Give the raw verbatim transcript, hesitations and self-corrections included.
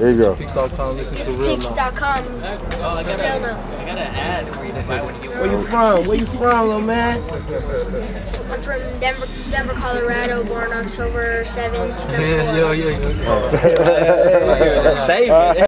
There you go. Peaks dot com, listen to real Peaks dot com, listen to real now. I got an ad for you to buy when you get Where you from? Where you from, little man? I'm from Denver, Denver, Colorado, born October seventh, two thousand four. Yeah, yeah, yeah. Statement.